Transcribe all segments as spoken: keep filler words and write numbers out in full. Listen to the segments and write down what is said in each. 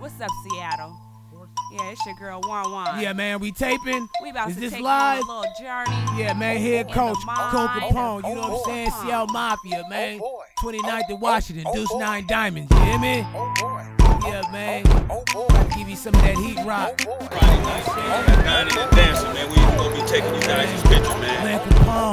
What's up, Seattle? Yeah, it's your girl Juan Juan. Yeah, man, we taping. We about Is to this take live? you on a little journey. Yeah, man, head coach, Cole Capone, you know what I'm saying? Oh, Seattle Mafia, man. Oh, twenty-ninth in Washington, oh, Deuce boy. Nine Diamonds, you hear me? Oh boy. Yeah, man. Oh boy. About to give you some of that heat rock. Friday night, nine in the dancing, man. We gonna be taking you guys these pictures, man. Lynn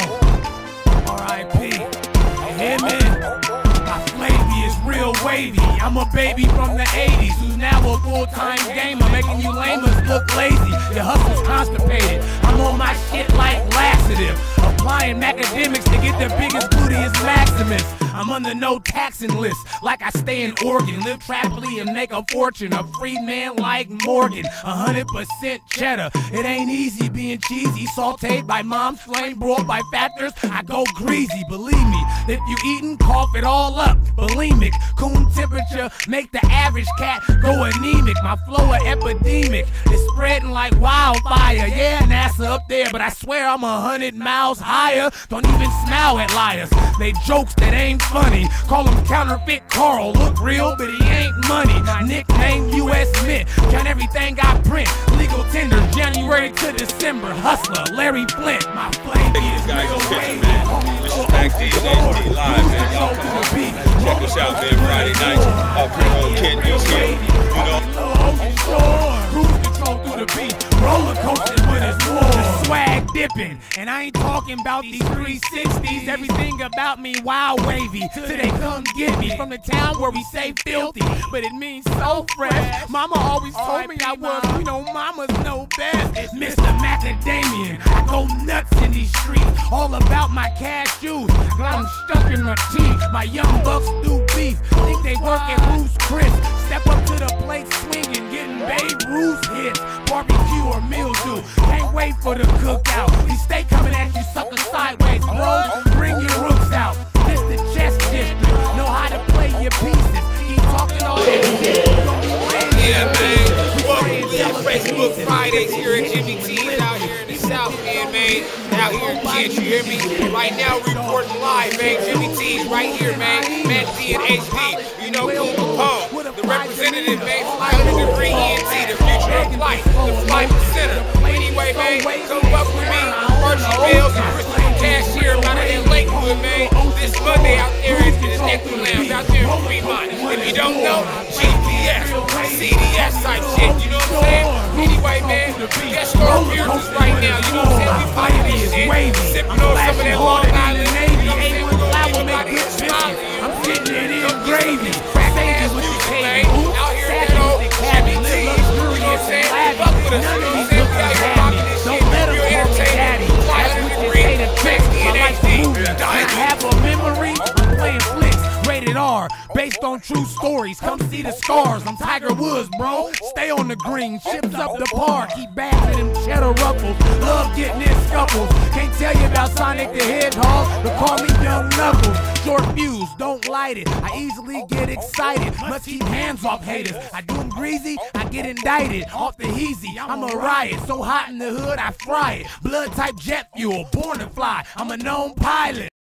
Capone, R I P You hear me? My flavy is real wavy. I'm a baby from the eighties who's now a full-time gamer, making you lamers look lazy. Your hustle's constipated. I'm on my shit like laxative, applying academics to get the biggest gluteus maximus. I'm on the no taxing list, like I stay in Oregon, live trappily and make a fortune. A free man like Morgan, a hundred percent cheddar. It ain't easy being cheesy, sauteed by mom's flame, broiled by factors. I go greasy, believe me. If you eatin', cough it all up. Bulimic, coon temperature, make the average cat go anemic. My flow a epidemic, it's spreading like wildfire. Yeah, NASA up there, but I swear I'm a hundred miles higher. Don't even smile at liars. They jokes that ain't funny. Call him counterfeit Carl. Look real, but he ain't money. My nickname U S Mint. Count everything I print. Legal tender, January to December. Hustler, Larry Flint. My flame is guys real are picture, wavy. man. This is Back D and H D live, man. Y'all come on. Check us out, man. Friday nights. Up here on Kent News here. You know. Cruise control through the beat. Roller coasting with his floor. Swag dipping. And I ain't talking about these three sixties. Everything about me wild wavy. Till they come get me. From the town where we say filthy, but it means so fresh. Mama always told me I was, you know, mamas know best. Mister Macadamian. I go nuts in these streets. All about my cashews. Got them stuck in my teeth. My young bucks do beef. Think they work at Ruth's Chris. Step up to the plate swinging, getting Babe Ruth hits. Barbecue or mildew. Can't wait for the cookout. These stay coming at you sucker sideways, bro. Bring your roots out. This the chess district. Know how to play your pieces. Keep talking all that shit. Yeah, man. Welcome to Facebook Fridays here at Jimmy T's out here in the South End, man. Out here in Kent, you hear me? Right now, reporting live, man. Jimmy T's right here, man. Matt D and H D. You know, Cole Capone, the representative, man. Fly one hundred degree E N T, the future of flight, the flight center. Anyway, man, come up with me. Archie Bills and Christopher Cashier out of Lakewood, man. This Monday out there at the Equity Lounge out there in Fremont. If you don't know, G P S, C D S type shit, you know what I'm saying? Anyway, man, guest star appearances right now, you know what I'm saying? We fighting this shit, sipping on some of that Long Island, you know what I'm saying? We're gonna make everybody here smiling. I'm sitting in it in gravy. Crack ass music, man. Out here at that old Jimmy T's, you know what I'm saying? Fuck with us, you know what I'm saying? We out here rocking this shit, real entertainment. Fly one hundred degree, Max D and H D. I have a memory, I'm playing flicks, rated R, based on true stories. Come see the scars, I'm Tiger Woods, bro. Stay on the green, ships up the par, keep bags of them cheddar ruffles. Love getting in scuffles. Can't tell you about Sonic the Hedgehog, but call me Young Knuckles. Short fuse, don't light it. I easily get excited, must keep hands off haters. I do them greasy, I get indicted. Off the heezy, I'm a riot. So hot in the hood, I fry it. Blood type jet fuel, born to fly. I'm a known pilot.